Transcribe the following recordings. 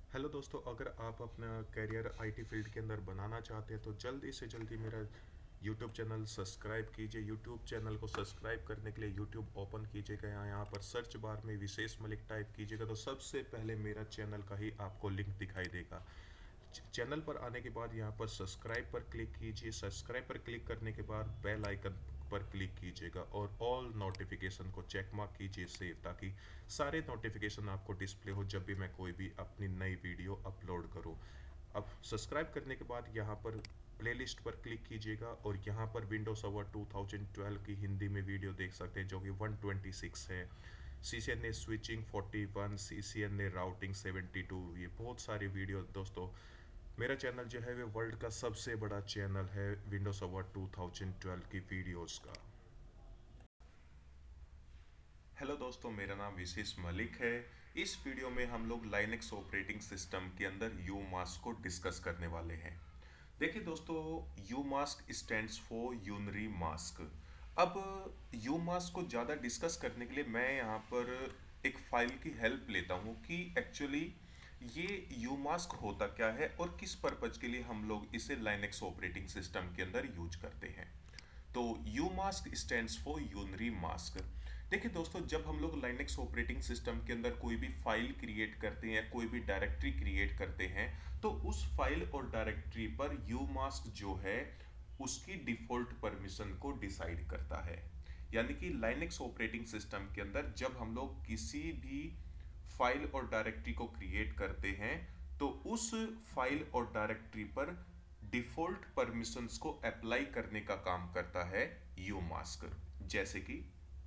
Hello दोस्तों, अगर आप अपना करियर आईटी फील्ड के अंदर बनाना चाहते हैं तो जल्दी से जल्दी मेरा यूट्यूब चैनल सब्सक्राइब कीजिए। यूट्यूब चैनल को सब्सक्राइब करने के लिए यूट्यूब ओपन कीजिएगा, यहाँ पर सर्च बार में विशेष मलिक टाइप कीजिएगा तो सबसे पहले मेरा चैनल का ही आपको लिंक दिखाई देगा। चैनल पर आने के बाद यहाँ पर सब्सक्राइब पर क्लिक कीजिए। सब्सक्राइब पर क्लिक करने के बाद बेल आइकन पर क्लिक कीजिएगा और ऑल नोटिफिकेशन को चेक मार्क कीजिए सेव, ताकि सारे नोटिफिकेशन आपको डिस्प्ले हो जब भी मैं कोई भी अपनी नई वीडियो अपलोड करूँ। अब सब्सक्राइब करने के बाद यहाँ पर प्लेलिस्ट पर क्लिक कीजिएगा और यहाँ पर विंडोज सर्वर 2012 की हिंदी में वीडियो देख सकते हैं जो कि 126 है। CCNA स्विचिंग 41, CCNA राउटिंग 72, ये बहुत सारी वीडियो दोस्तों। मेरा चैनल जो है वो वर्ल्ड का सबसे बड़ा चैनल है विंडोज सर्वर 2012 की वीडियोस का। हेलो दोस्तों, मेरा नाम विशेष मलिक है। इस वीडियो में हम लोग लाइनेक्स ऑपरेटिंग सिस्टम के अंदर यूमास्क को डिस्कस करने वाले हैं। देखिए दोस्तों, umask stands for unary mask. अब यूमास्क को ज़्यादा डिस्कस करने के लिए मैं यहाँ पर एक फाइल की हेल्प लेता हूँ कि एक्चुअली ये यूमास्क होता क्या है और किस पर्पज के लिए हम लोग इसे लाइनेक्स ऑपरेटिंग सिस्टम के अंदर यूज करते हैं। तो umask stands for unary mask. देखिए दोस्तों, जब हम लोग लाइनेक्स ऑपरेटिंग सिस्टम के अंदर कोई भी फाइल क्रिएट करते हैं या कोई भी डायरेक्टरी क्रिएट करते हैं तो उस फाइल और डायरेक्टरी पर यू मास्क जो है उसकी डिफॉल्ट परमिशन को डिसाइड करता है। यानी कि लाइनेक्स ऑपरेटिंग सिस्टम के अंदर जब हम लोग किसी भी फाइल और डायरेक्टरी को क्रिएट करते हैं तो उस फाइल और डायरेक्टरी पर डिफॉल्ट परमिशंस को अप्लाई करने का काम करता है यूमास्क। जैसे कि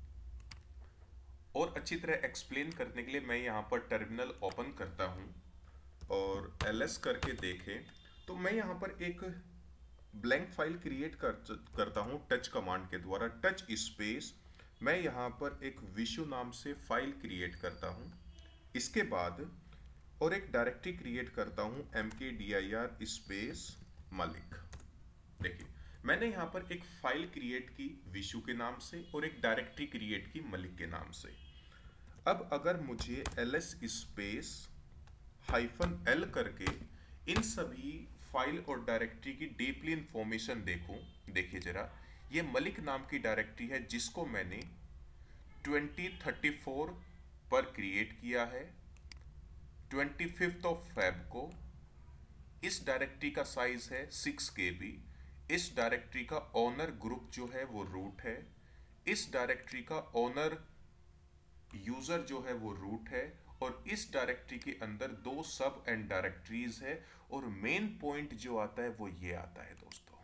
और अच्छी तरह एक्सप्लेन करने के लिए मैं यहां पर टर्मिनल ओपन करता हूं और ls करके देखें तो मैं यहां पर एक ब्लैंक फाइल क्रिएट करता हूं टच कमांड के द्वारा। टच स्पेस मैं यहां पर एक विशु नाम से फाइल क्रिएट करता हूं। इसके बाद और एक डायरेक्टरी क्रिएट करता हूं mkdir स्पेस मलिक। देखिए, मैंने यहां पर एक फाइल क्रिएट की विशु के नाम से और एक डायरेक्टरी क्रिएट की मलिक के नाम से। अब अगर मुझे ls स्पेस -l करके इन सभी फाइल और डायरेक्टरी की डीपली इंफॉर्मेशन देखूं, देखिए जरा, ये मलिक नाम की डायरेक्टरी है जिसको मैंने 2034 पर क्रिएट किया है 25 ऑफ फेब को। इस डायरेक्टरी का साइज है 6 KB। इस डायरेक्टरी का ओनर ग्रुप जो है वो रूट है। इस डायरेक्टरी का ओनर यूजर जो है वो रूट है और इस डायरेक्टरी के अंदर दो सब एंड डायरेक्टरीज है और मेन पॉइंट जो आता है वो ये आता है दोस्तों।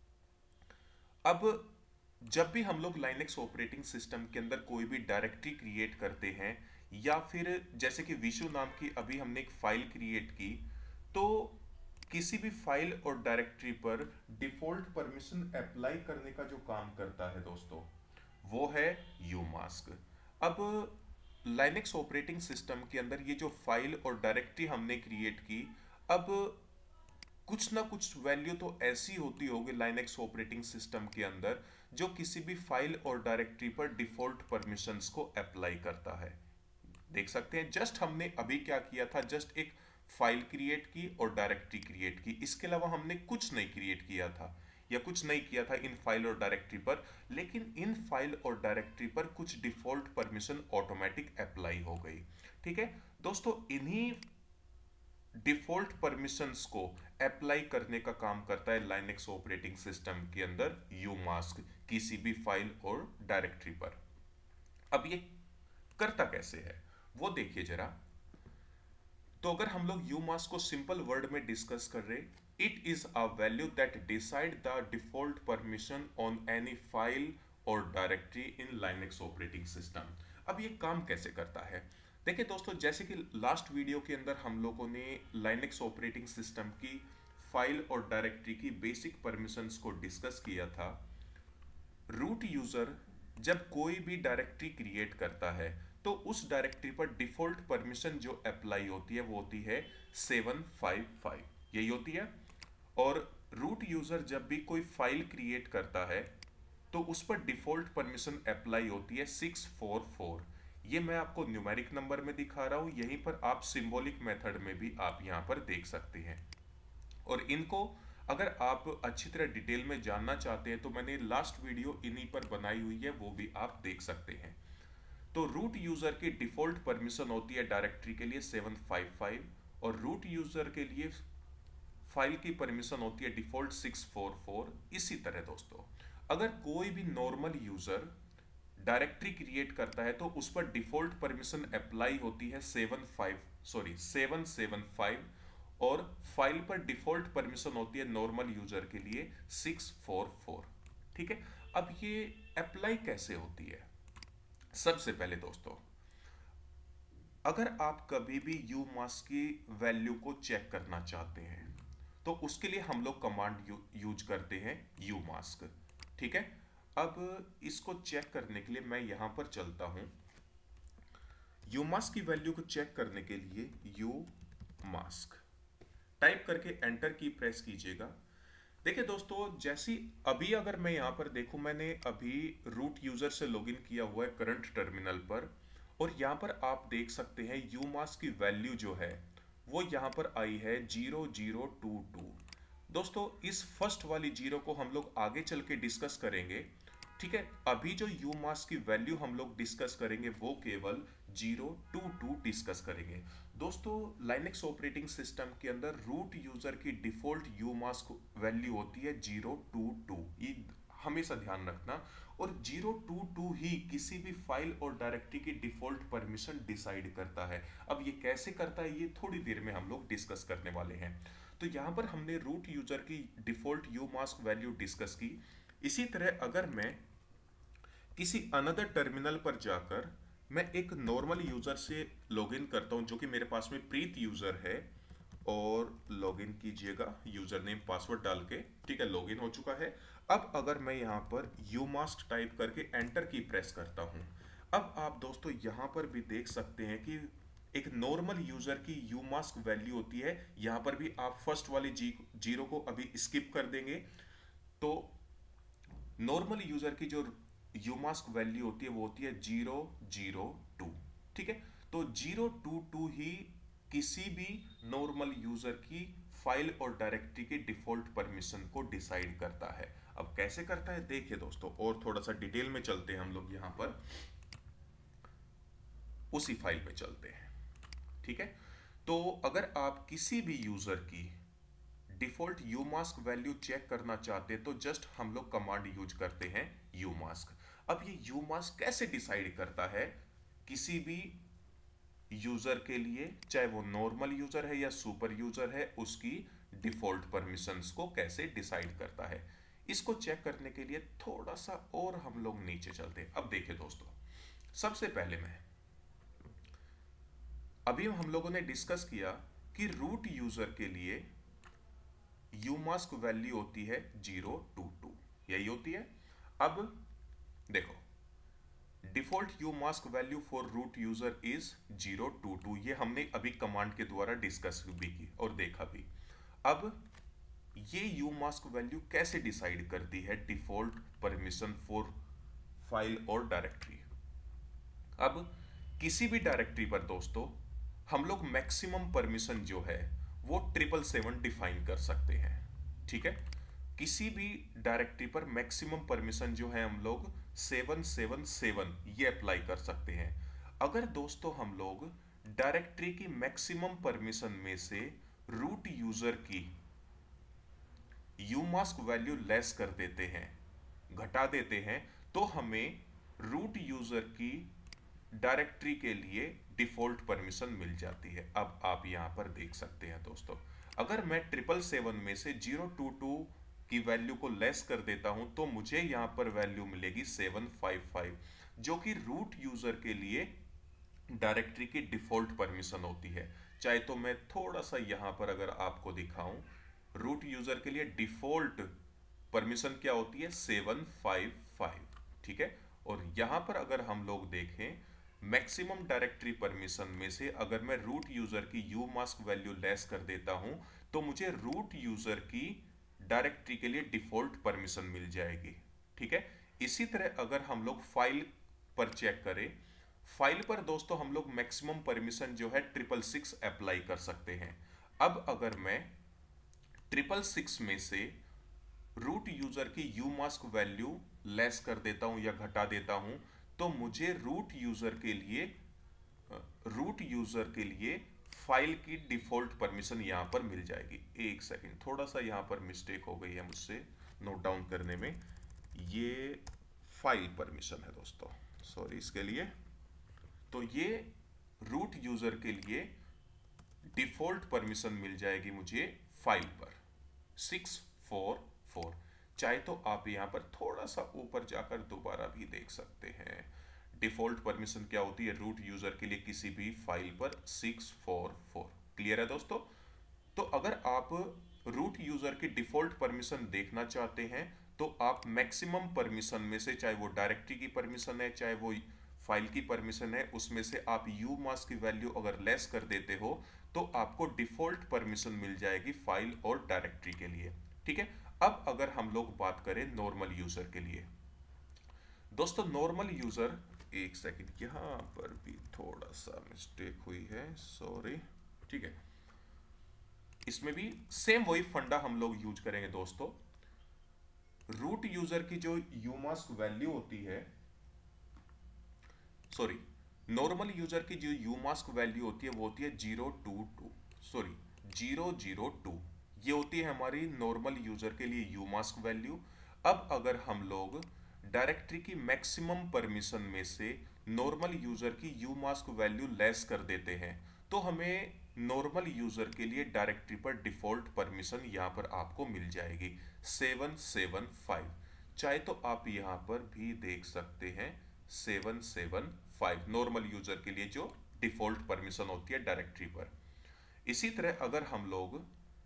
अब जब भी हम लोग लाइनेक्स ऑपरेटिंग सिस्टम के अंदर कोई भी डायरेक्टरी क्रिएट करते हैं या फिर जैसे कि विशु नाम की अभी हमने एक फाइल क्रिएट की, तो किसी भी फाइल और डायरेक्टरी पर डिफॉल्ट परमिशन अप्लाई करने का जो काम करता है दोस्तों वो है यूमास्क। अब लाइनेक्स ऑपरेटिंग सिस्टम के अंदर ये जो फाइल और डायरेक्टरी हमने क्रिएट की, अब कुछ ना कुछ वैल्यू तो ऐसी होती होगी लाइनेक्स ऑपरेटिंग सिस्टम के अंदर जो किसी भी फाइल और डायरेक्टरी पर डिफॉल्ट परमिशंस को अप्लाई करता है। देख सकते हैं जस्ट हमने अभी क्या किया था, जस्ट एक फाइल क्रिएट की और डायरेक्टरी क्रिएट की। इसके अलावा हमने कुछ नहीं क्रिएट किया था या कुछ नहीं किया था इन फाइल और डायरेक्टरी पर, लेकिन इन फाइल और डायरेक्टरी पर कुछ डिफॉल्ट परमिशन ऑटोमेटिक अप्लाई हो गई। ठीक है दोस्तों, इन्हीं डिफॉल्ट परमिशंस को अप्लाई करने का काम करता है लाइनेक्स ऑपरेटिंग सिस्टम के अंदर यूमास्क किसी भी फाइल और डायरेक्टरी पर। अब ये करता कैसे है वो देखिए जरा। तो अगर हम लोग यूमास्क को सिंपल वर्ड में डिस्कस कर रहे, it is a value that decide the default permission on any file और directory in Linux operating system. अब ये काम कैसे करता है देखिए दोस्तों, जैसे कि लास्ट वीडियो के अंदर हम लोगों ने लाइनेक्स ऑपरेटिंग सिस्टम की फाइल और डायरेक्टरी की बेसिक परमिशंस को डिस्कस किया था। रूट यूजर जब कोई भी डायरेक्टरी क्रिएट करता है तो उस डायरेक्टरी पर डिफॉल्ट परमिशन जो अप्लाई होती है वो होती है 755, यही होती है। और रूट यूजर जब भी कोई फाइल क्रिएट करता है तो उस पर डिफॉल्ट परमिशन अप्लाई होती है 644, ये मैं आपको न्यूमेरिक नंबर में दिखा रहा हूं, यहीं पर आप सिंबॉलिक मेथड में भी आप यहां पर देख सकते हैं। और इनको अगर आप अच्छी तरह डिटेल में जानना चाहते हैं तो मैंने लास्ट वीडियो इन्हीं पर बनाई हुई है, वो भी आप देख सकते हैं। तो रूट यूजर की डिफॉल्ट परमिशन होती है डायरेक्टरी के लिए 755, और रूट यूजर के लिए फाइल की परमिशन होती है डिफॉल्ट 644। इसी तरह दोस्तों, अगर कोई भी नॉर्मल यूजर डायरेक्टरी क्रिएट करता है तो उस पर डिफॉल्ट परमिशन अप्लाई होती है 775, और फाइल पर डिफॉल्ट परमिशन होती है नॉर्मल यूजर के लिए 644। ठीक है, अब ये अप्लाई कैसे होती है? सबसे पहले दोस्तों, अगर आप कभी भी umask की वैल्यू को चेक करना चाहते हैं तो उसके लिए हम लोग कमांड यूज करते हैं umask। ठीक है, अब इसको चेक करने के लिए मैं यहां पर चलता हूं। umask की वैल्यू को चेक करने के लिए umask टाइप करके एंटर की प्रेस कीजिएगा। देखिए दोस्तों, जैसी अभी अगर मैं यहां पर देखूं, मैंने अभी रूट यूजर से लॉगिन किया हुआ है करंट टर्मिनल पर, और यहां पर आप देख सकते हैं umask की वैल्यू जो है वो यहां पर आई है 0022। दोस्तों, इस फर्स्ट वाली जीरो को हम लोग आगे चल के डिस्कस करेंगे। ठीक है, अभी जो umask की वैल्यू हम लोग डिस्कस करेंगे वो केवल 022 डिस्कस करेंगे। दोस्तों, लाइनेक्स ऑपरेटिंग सिस्टम के अंदर रूट यूजर की डिफॉल्ट umask वैल्यू होती है 022, ये हमेशा ध्यान रखना। और 022 ही किसी भी फाइल और डायरेक्टरी की डिफॉल्ट परमिशन डिसाइड करता है। अब ये कैसे करता है ये थोड़ी देर में हम लोग डिस्कस करने वाले हैं। तो यहां पर हमने रूट यूजर की डिफॉल्ट umask वैल्यू डिस्कस की। इसी तरह अगर मैं किसी अनदर टर्मिनल पर जाकर मैं एक नॉर्मल यूजर से लॉगिन करता हूं, जो कि मेरे पास में प्रीत यूजर है, और लॉगिन कीजिएगा यूजर नेम पासवर्ड डाल के। ठीक है, लॉगिन हो चुका है। अब अगर मैं यहां पर umask टाइप करके एंटर की प्रेस करता हूं, अब आप दोस्तों यहां पर भी देख सकते हैं कि एक नॉर्मल यूजर की umask वैल्यू होती है। यहां पर भी आप फर्स्ट वाली जीरो को अभी स्किप कर देंगे, तो नॉर्मल यूजर की जो umask वैल्यू होती है वो होती है 002। ठीक है, तो 022 ही किसी भी नॉर्मल यूजर की फाइल और डायरेक्टरी की डिफॉल्ट परमिशन को डिसाइड करता है। अब कैसे करता है देखिए दोस्तों, और थोड़ा सा डिटेल में चलते हैं हम लोग, यहां पर उसी फाइल में चलते हैं। ठीक है, तो अगर आप किसी भी यूजर की डिफॉल्ट umask वैल्यू चेक करना चाहते हैं तो जस्ट हम लोग कमांड यूज करते हैं umask। अब ये umask कैसे डिसाइड करता है किसी भी यूजर के लिए, चाहे वो नॉर्मल यूजर है या सुपर यूजर है, उसकी डिफॉल्ट परमिशंस को कैसे डिसाइड करता है, इसको चेक करने के लिए थोड़ा सा और हम लोग नीचे चलते हैं। अब देखिए दोस्तों, सबसे पहले मैं अभी हम लोगों ने डिस्कस किया कि रूट यूजर के लिए umask वैल्यू होती है 022, यही होती है। अब देखो, default umask value for root user is 022, ये हमने अभी कमांड के द्वारा डिस्कस भी की और देखा भी। अब ये umask वैल्यू कैसे डिसाइड करती है डिफॉल्ट परमिशन फॉर फाइल और डायरेक्टरी? अब किसी भी डायरेक्टरी पर दोस्तों हम लोग मैक्सिमम परमिशन जो है वो 777 डिफाइन कर सकते हैं। ठीक है, किसी भी डायरेक्टरी पर मैक्सिमम परमिशन जो है हम लोग 777 ये अप्लाई कर सकते हैं। अगर दोस्तों हम लोग डायरेक्टरी की मैक्सिमम परमिशन में से रूट यूजर की umask वैल्यू लेस कर देते हैं, घटा देते हैं, तो हमें रूट यूजर की डायरेक्टरी के लिए डिफॉल्ट परमिशन मिल जाती है। अब आप यहां पर देख सकते हैं दोस्तों, अगर मैं 777 में से 022 की वैल्यू को लेस कर देता हूं तो मुझे यहां पर वैल्यू मिलेगी 755, जो कि रूट यूजर के लिए डायरेक्टरी की डिफॉल्ट परमिशन होती है। चाहे तो मैं थोड़ा सा यहां पर अगर आपको दिखाऊं, रूट यूजर के लिए डिफॉल्ट परमिशन क्या होती है 755। ठीक है, और यहां पर अगर हम लोग देखें मैक्सिमम डायरेक्टरी परमिशन में से अगर मैं रूट यूजर की umask वैल्यू लेस कर देता हूं तो मुझे रूट यूजर की डायरेक्टरी के लिए डिफॉल्ट परमिशन मिल जाएगी। ठीक है, इसी तरह अगर हम लोग फाइल पर चेक करें फाइल पर दोस्तों हम लोग मैक्सिमम परमिशन जो है 666 अप्लाई कर सकते हैं। अब अगर मैं 666 में से रूट यूजर की यूमास्क वैल्यू लेस कर देता हूं या घटा देता हूं, तो मुझे रूट यूजर के लिए फाइल की डिफॉल्ट परमिशन यहां पर मिल जाएगी। एक सेकंड, थोड़ा सा यहां पर मिस्टेक हो गई है मुझसे नोट डाउन करने में। ये फाइल परमिशन है दोस्तों, सॉरी इसके लिए। तो ये रूट यूजर के लिए डिफॉल्ट परमिशन मिल जाएगी मुझे फाइल पर 644। चाहे तो आप यहां पर थोड़ा सा ऊपर जाकर दोबारा भी देख सकते हैं। डिफॉल्ट परमिशन क्या होती है रूट यूजर के लिए किसी भी फाइल पर 644। क्लियर है दोस्तों? तो अगर आप रूट यूजर की डिफॉल्ट परमिशन देखना चाहते हैं तो आप मैक्सिमम परमिशन में से, चाहे वो डायरेक्टरी की परमिशन है चाहे वो फाइल की परमिशन है, उसमें से आप यू मास्क की वैल्यू अगर लेस कर देते हो तो आपको डिफॉल्ट परमिशन मिल जाएगी फाइल और डायरेक्टरी के लिए। ठीक है। अब अगर हम लोग बात करें नॉर्मल यूजर के लिए, दोस्तों नॉर्मल यूजर, एक सेकंड यहां पर भी थोड़ा सा मिस्टेक हुई है, सॉरी। ठीक है, इसमें भी सेम वही फंडा हम लोग यूज करेंगे दोस्तों। रूट यूजर की जो यूमास्क वैल्यू होती है, सॉरी, नॉर्मल यूजर की जो यूमास्क वैल्यू होती है वो होती है 022, सॉरी 002। ये होती है हमारी नॉर्मल यूजर के लिए यूमास्क वैल्यू। अब अगर हम लोग डायरेक्टरी की मैक्सिमम परमिशन में से नॉर्मल यूजर की यूमास्क वैल्यू लेस कर देते हैं तो हमें नॉर्मल यूजर के लिए डायरेक्टरी पर डिफॉल्ट परमिशन यहां पर आपको मिल जाएगी 775। चाहे तो आप यहां पर भी देख सकते हैं 775 नॉर्मल यूजर के लिए जो डिफॉल्ट परमिशन होती है डायरेक्टरी पर। इसी तरह अगर हम लोग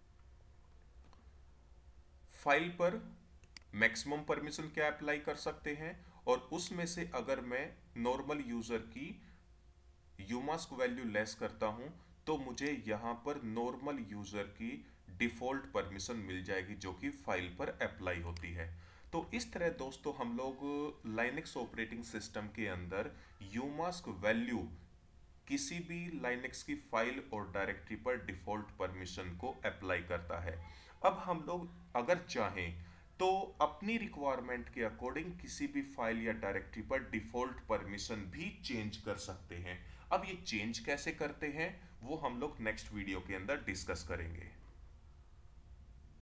फाइल पर मैक्सिमम परमिशन क्या अप्लाई कर सकते हैं, और उसमें से अगर मैं नॉर्मल यूजर की यूमास्क वैल्यू लेस करता हूं तो मुझे यहां पर नॉर्मल यूजर की डिफॉल्ट परमिशन मिल जाएगी जो कि फाइल पर अप्लाई होती है। तो इस तरह दोस्तों हम लोग लाइनेक्स ऑपरेटिंग सिस्टम के अंदर यूमास्क वैल्यू किसी भी लाइनेक्स की फाइल और डायरेक्टरी पर डिफॉल्ट परमिशन को अप्लाई करता है। अब हम लोग अगर चाहें तो अपनी रिक्वायरमेंट के अकॉर्डिंग किसी भी फाइल या डायरेक्टरी पर डिफॉल्ट परमिशन भी चेंज कर सकते हैं। अब ये चेंज कैसे करते हैं वो हम लोग नेक्स्ट वीडियो के अंदर डिस्कस करेंगे।